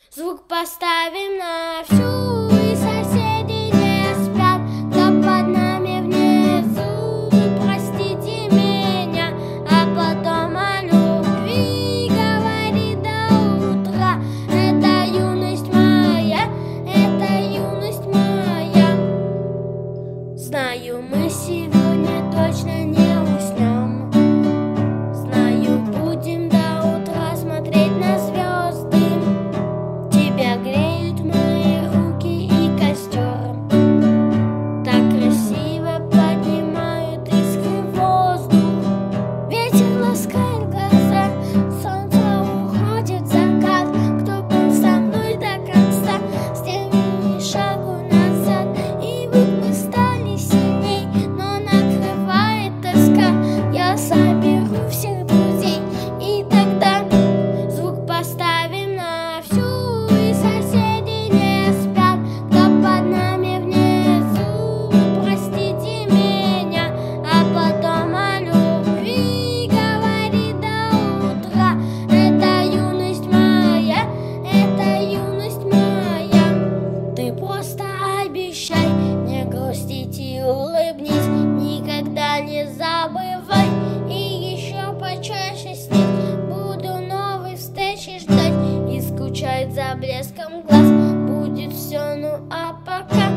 Звук поставим на всю, и соседи не спят, кто под нами внизу. Вы простите меня, а потом о любви говорит до утра. Это юность моя, это юность моя. Знаю, мы сегодня точно не уснем. Знаю, будем до утра смотреть на звезды. Тебя греют мои руки и костер. Так красиво поднимают искры в воздух. Ветер ласкает глаза, солнце уходит в закат. Кто был со мной до конца, сделай ни шагу назад. И вот мы стали сильней, но накрывает тоска. Я соберу всех друзей, и тогда звук поставим на всю, и соседи не спят, кто под нами внизу. Вы простите меня, а потом о любви говорит до утра. Это юность моя, это юность моя. Ты просто обещай не грустить и улыбнись, никогда не забывай. И еще почаще снить, буду новой встречи ждать и скучать за блеском глаз. Будет все, ну а пока